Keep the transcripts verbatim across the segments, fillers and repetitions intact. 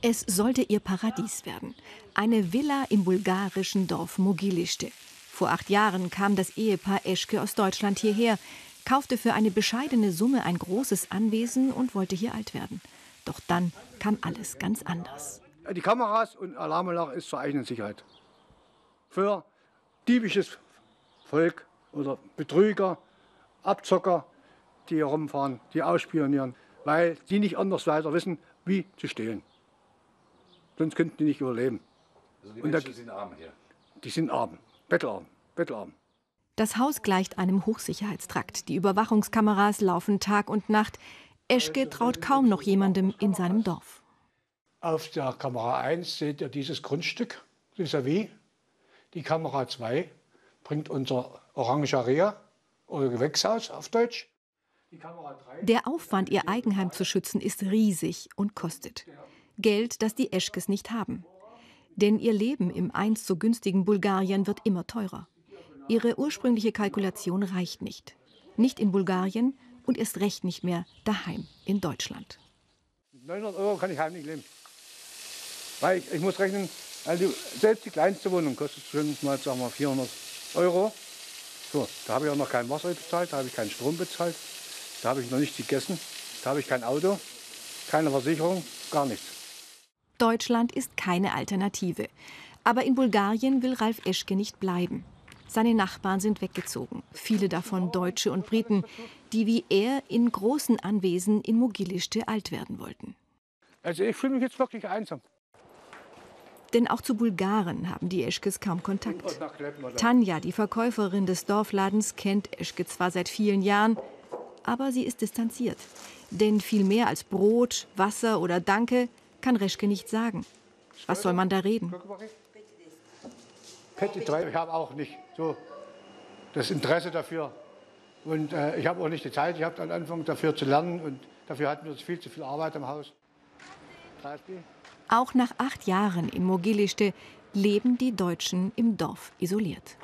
Es sollte ihr Paradies werden. Eine Villa im bulgarischen Dorf Mogilište. Vor acht Jahren kam das Ehepaar Eschke aus Deutschland hierher, kaufte für eine bescheidene Summe ein großes Anwesen und wollte hier alt werden. Doch dann kam alles ganz anders. Die Kameras und Alarmanlage ist zur eigenen Sicherheit. Für diebisches Volk oder Betrüger, Abzocker, die hier rumfahren, die ausspionieren, weil die nicht anders weiter wissen, wie zu stehlen. Sonst könnten die nicht überleben. Also die und Menschen da, sind arm hier? Die sind arm, bettelarm, bettelarm. Das Haus gleicht einem Hochsicherheitstrakt. Die Überwachungskameras laufen Tag und Nacht. Eschke traut kaum noch jemandem in seinem Dorf. Auf der Kamera eins seht ihr dieses Grundstück vis-à-vis. Die Kamera zwei bringt unser Orangeria oder Gewächshaus auf Deutsch. Die Kamera drei. Der Aufwand, ihr Eigenheim zu schützen, ist riesig und kostet Geld, das die Eschkes nicht haben. Denn ihr Leben im einst so günstigen Bulgarien wird immer teurer. Ihre ursprüngliche Kalkulation reicht nicht. Nicht in Bulgarien und erst recht nicht mehr daheim in Deutschland. Mit neunhundert Euro kann ich heim nicht leben. Weil ich, ich muss rechnen, also selbst die kleinste Wohnung kostet schon mal, sagen wir, vierhundert Euro. So, da habe ich auch noch kein Wasser bezahlt, da habe ich keinen Strom bezahlt, da habe ich noch nichts gegessen, da habe ich kein Auto, keine Versicherung, gar nichts. Deutschland ist keine Alternative. Aber in Bulgarien will Ralf Eschke nicht bleiben. Seine Nachbarn sind weggezogen, viele davon Deutsche und Briten, die wie er in großen Anwesen in Mogilište alt werden wollten. Also ich fühle mich jetzt wirklich einsam. Denn auch zu Bulgaren haben die Eschkes kaum Kontakt. Tanja, die Verkäuferin des Dorfladens, kennt Eschke zwar seit vielen Jahren, aber sie ist distanziert. Denn viel mehr als Brot, Wasser oder Danke kann Reschke nicht sagen. Was soll man da reden? Ich habe auch nicht so das Interesse dafür. Und äh, ich habe auch nicht die Zeit, ich habe am Anfang dafür zu lernen. Und dafür hatten wir viel zu viel Arbeit im Haus. Auch nach acht Jahren in Mogilište leben die Deutschen im Dorf isoliert.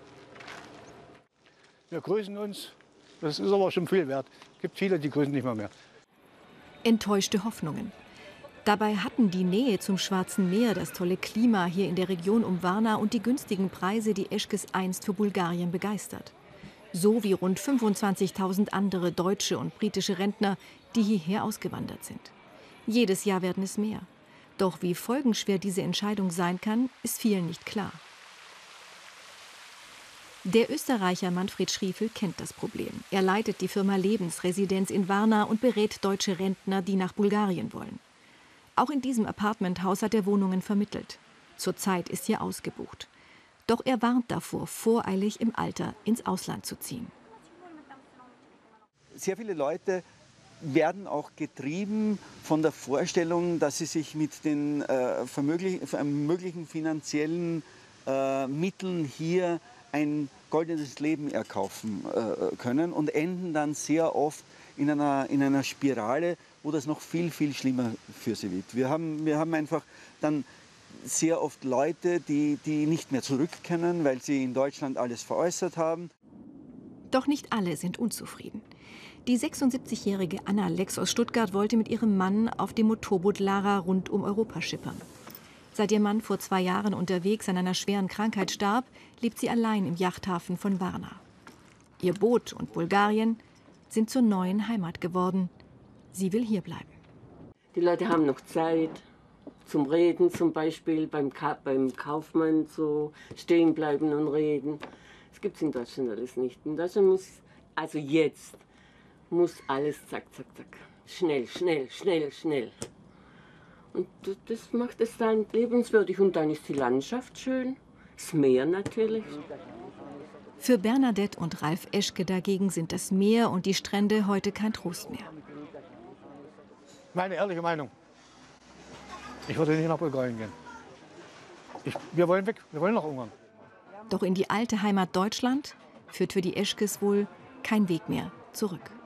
Wir grüßen uns, das ist aber schon viel wert. Es gibt viele, die grüßen nicht mehr mehr. Enttäuschte Hoffnungen. Dabei hatten die Nähe zum Schwarzen Meer, das tolle Klima hier in der Region um Varna und die günstigen Preise die Eschkes einst für Bulgarien begeistert. So wie rund fünfundzwanzigtausend andere deutsche und britische Rentner, die hierher ausgewandert sind. Jedes Jahr werden es mehr. Doch wie folgenschwer diese Entscheidung sein kann, ist vielen nicht klar. Der Österreicher Manfred Schriefel kennt das Problem. Er leitet die Firma Lebensresidenz in Varna und berät deutsche Rentner, die nach Bulgarien wollen. Auch in diesem Apartmenthaus hat er Wohnungen vermittelt. Zurzeit ist hier ausgebucht. Doch er warnt davor, voreilig im Alter ins Ausland zu ziehen. Sehr viele Leute werden auch getrieben von der Vorstellung, dass sie sich mit den äh, möglichen finanziellen äh, Mitteln hier ein goldenes Leben erkaufen äh, können und enden dann sehr oft in einer, in einer Spirale, wo das noch viel, viel schlimmer für sie wird. Wir haben, wir haben einfach dann sehr oft Leute, die, die nicht mehr zurück können, weil sie in Deutschland alles veräußert haben. Doch nicht alle sind unzufrieden. Die sechsundsiebzigjährige Anna Lex aus Stuttgart wollte mit ihrem Mann auf dem Motorboot Lara rund um Europa schippern. Seit ihr Mann vor zwei Jahren unterwegs an einer schweren Krankheit starb, lebt sie allein im Yachthafen von Varna. Ihr Boot und Bulgarien sind zur neuen Heimat geworden. Sie will hier bleiben. Die Leute haben noch Zeit zum Reden, zum Beispiel beim, Ka beim Kaufmann so stehen bleiben und reden. Das gibt es in Deutschland alles nicht. In Deutschland muss, also jetzt, muss alles zack, zack, zack. Schnell, schnell, schnell, schnell. Und das macht es dann lebenswürdig. Und dann ist die Landschaft schön, das Meer natürlich. Für Bernadette und Ralf Eschke dagegen sind das Meer und die Strände heute kein Trost mehr. Meine ehrliche Meinung. Ich würde nicht nach Bulgarien gehen. Ich, wir wollen weg, wir wollen nach Ungarn. Doch in die alte Heimat Deutschland führt für die Eschkes wohl kein Weg mehr zurück.